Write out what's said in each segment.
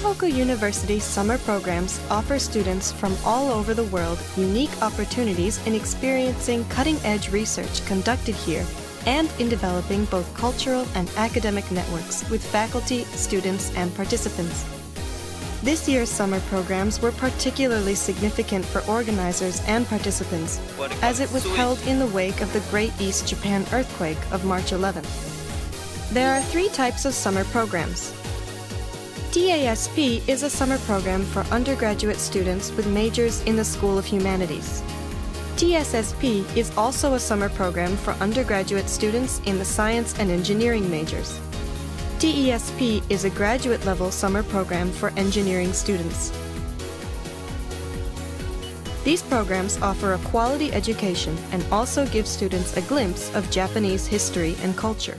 Tohoku University summer programs offer students from all over the world unique opportunities in experiencing cutting-edge research conducted here and in developing both cultural and academic networks with faculty, students, and participants. This year's summer programs were particularly significant for organizers and participants, as it was held in the wake of the Great East Japan earthquake of March 11th. There are three types of summer programs. TASP is a summer program for undergraduate students with majors in the School of Humanities. TSSP is also a summer program for undergraduate students in the science and engineering majors. TESP is a graduate-level summer program for engineering students. These programs offer a quality education and also give students a glimpse of Japanese history and culture.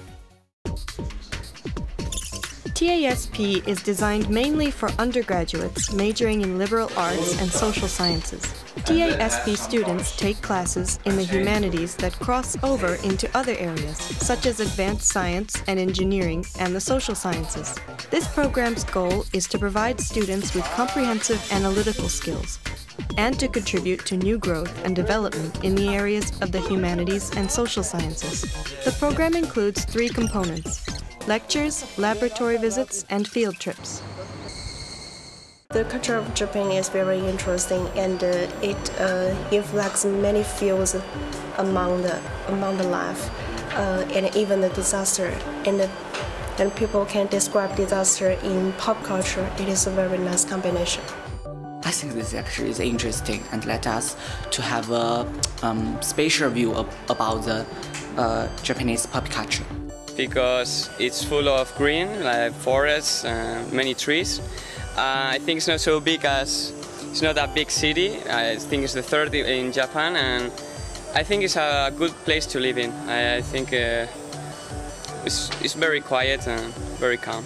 TASP is designed mainly for undergraduates majoring in liberal arts and social sciences. TASP students take classes in the humanities that cross over into other areas, such as advanced science and engineering and the social sciences. This program's goal is to provide students with comprehensive analytical skills and to contribute to new growth and development in the areas of the humanities and social sciences. The program includes three components: lectures, laboratory visits, and field trips. The culture of Japan is very interesting, and it reflects many fields among the life, and even the disaster. And people can describe disaster in pop culture. It is a very nice combination. I think this actually is interesting and let us to have a spatial view about the Japanese pop culture. Because it's full of green, like forests, many trees. I think it's not so big as it's not a big city. I think it's the third in Japan, and I think it's a good place to live in. I think it's very quiet and very calm.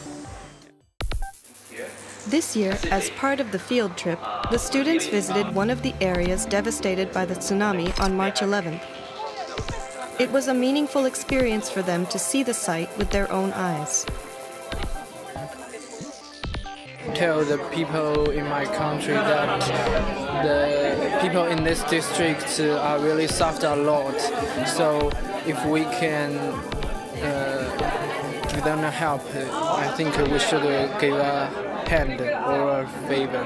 This year, as part of the field trip, the students visited one of the areas devastated by the tsunami on March 11th. It was a meaningful experience for them to see the site with their own eyes. Tell the people in my country that the people in this district are really suffered a lot. So if we can give them a help, I think we should give a hand or a favor.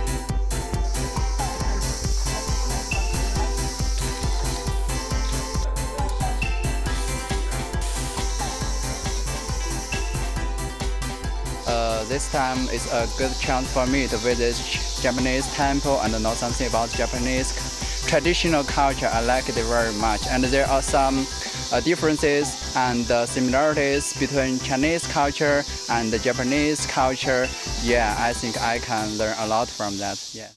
This time is a good chance for me to visit Japanese temple and know something about Japanese traditional culture. I like it very much, and there are some differences and similarities between Chinese culture and the Japanese culture. Yeah, I think I can learn a lot from that. Yeah.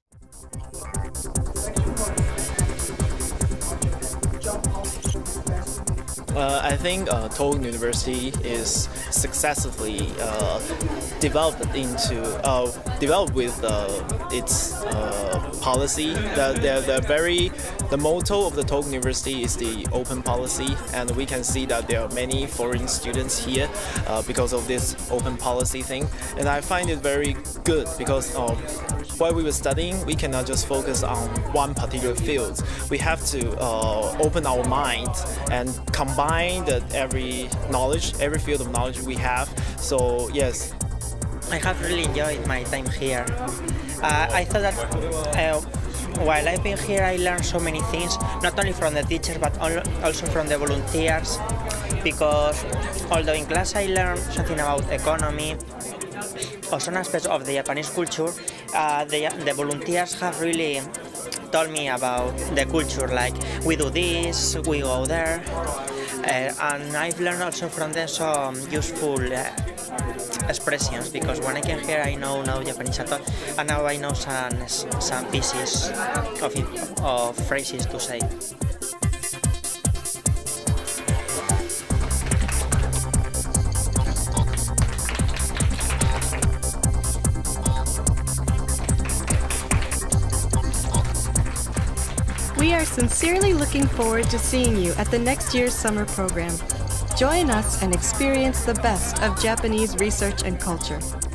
I think Tohoku University is successfully developed with its policy. The motto of the Tohoku University is the open policy, and we can see that there are many foreign students here because of this open policy thing. And I find it very good because while we were studying, we cannot just focus on one particular field. We have to open our mind and combine every field of knowledge we have. So yes, I have really enjoyed my time here. I thought that while I've been here, I learned so many things, not only from the teachers but also from the volunteers. Because although in class I learned something about economy or some aspects of the Japanese culture, the volunteers have really told me about the culture, like we do this, we go there, and I've learned also from them some useful expressions, because when I came here I know no Japanese at all, and now I know some pieces of phrases to say. We are sincerely looking forward to seeing you at the next year's summer program. Join us and experience the best of Japanese research and culture.